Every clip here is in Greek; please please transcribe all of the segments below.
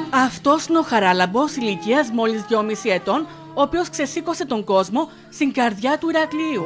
Αυτός είναι ο Χαράλαμπος ηλικίας μόλις 2,5 ετών, ο οποίος ξεσήκωσε τον κόσμο στην καρδιά του Ηρακλείου.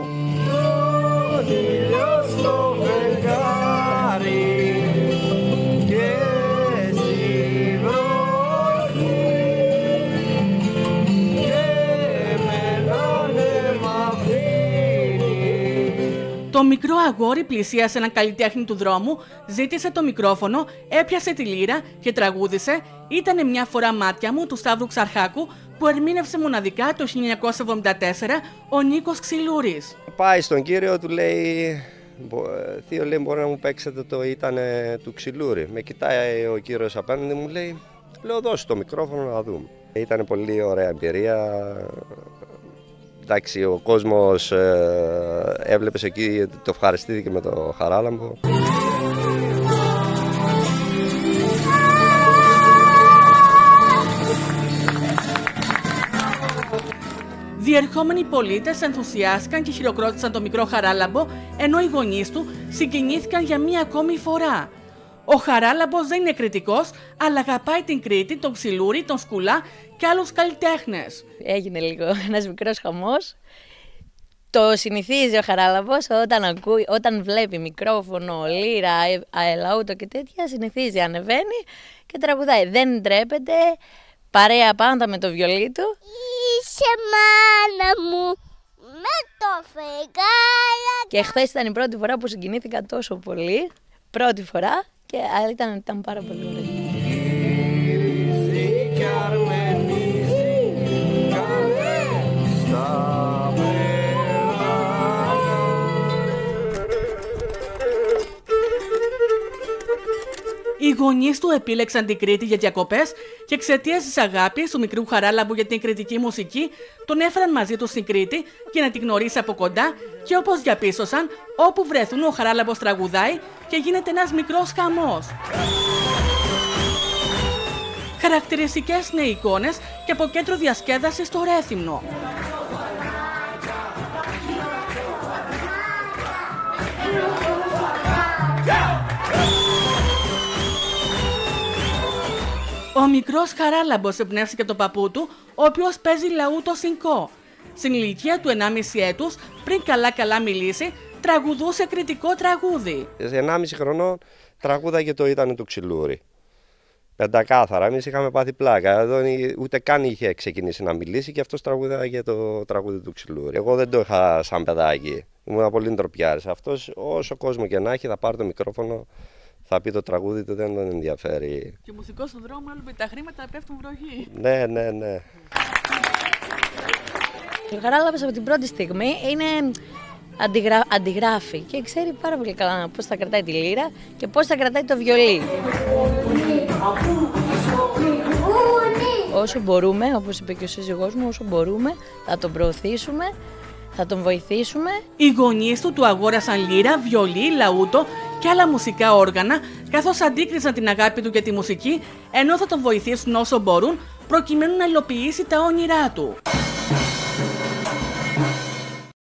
Το μικρό αγόρι πλησίασε έναν καλλιτέχνη του δρόμου, ζήτησε το μικρόφωνο, έπιασε τη λύρα και τραγούδισε «Ήτανε μια φορά μάτια μου» του Σταύρου Ξαρχάκου, που ερμήνευσε μοναδικά το 1974 ο Νίκος Ξυλούρης. Πάει στον κύριο, του λέει «Θείο, λέει, μπορεί να μου παίξετε το «Ήτανε» του Ξυλούρη». Με κοιτάει ο κύριος απέναντι, μου λέει, λέω δώσε το μικρόφωνο να δούμε. Ήταν πολύ ωραία εμπειρία. Εντάξει, ο κόσμος έβλεπες εκεί, το ευχαριστήθηκε με το Χαράλαμπο. Διερχόμενοι πολίτες ενθουσιάστηκαν και χειροκρότησαν το μικρό Χαράλαμπο, ενώ οι γονείς του συγκινήθηκαν για μία ακόμη φορά. Ο Χαράλαμπος δεν είναι κριτικός, αλλά αγαπάει την Κρήτη, τον Ξυλούρη, τον Σκουλά και άλλους καλλιτέχνες. Έγινε λίγο ένας μικρός χαμός. Το συνηθίζει ο Χαράλαμπος όταν βλέπει μικρόφωνο, λύρα, αελαούτο και τέτοια, συνηθίζει, ανεβαίνει και τραγουδάει. Δεν ντρέπεται, παρέα πάντα με το βιολί του. Είσαι μάνα μου με το φεγγάρι. Και χθες ήταν η πρώτη φορά που συγκινήθηκα τόσο πολύ. Πρώτη φορά και ήταν πάρα πολύ ωραία. Οι γονείς του επίλεξαν την Κρήτη για διακοπές και εξαιτίας της αγάπης του μικρού Χαράλαμπου για την κρητική μουσική, τον έφεραν μαζί τους στην Κρήτη για να την γνωρίσει από κοντά και όπως διαπίστωσαν, όπου βρεθούν ο Χαράλαμπος τραγουδάει και γίνεται ένας μικρός χαμός. Χαρακτηριστικές είναι οι εικόνες και από κέντρο διασκέδασης στο Ρέθυμνο. Ο μικρός Χαράλαμπος εμπνεύστηκε τον παππού του, ο οποίος παίζει λαούτο σινκό. Στην ηλικία του 1,5 έτους, πριν καλά μιλήσει, τραγουδούσε κριτικό τραγούδι. Σε 1,5 χρονών τραγούδαγε το «Ήτανε» του Ξυλούρη. Πεντακάθαρα, εμείς είχαμε πάθει πλάκα. Εδώ ούτε καν είχε ξεκινήσει να μιλήσει και αυτός τραγούδαγε το τραγούδι του Ξυλούρη. Εγώ δεν το είχα σαν παιδάκι. Ήμουν πολύ ντροπιάρης. Αυτός, όσο κόσμο και να έχει, θα πάρει το μικρόφωνο. Θα πει το τραγούδι του, δεν τον ενδιαφέρει. Και μουσικός στον δρόμο, άλλο με τα χρήματα πέφτουν βροχή. Ναι. Ο Χαράλαμπος από την πρώτη στιγμή αντιγράφει και ξέρει πάρα πολύ καλά πώς θα κρατάει τη λύρα και πώς θα κρατάει το βιολί. Όσο μπορούμε, όπως είπε και ο σύζυγός μου, όσο μπορούμε θα τον προωθήσουμε, θα τον βοηθήσουμε. Οι γονείς του αγόρασαν λύρα, βιολί, λαούτο και άλλα μουσικά όργανα, καθώς αντίκρισαν την αγάπη του για τη μουσική, ενώ θα τον βοηθήσουν όσο μπορούν, προκειμένου να υλοποιήσει τα όνειρά του.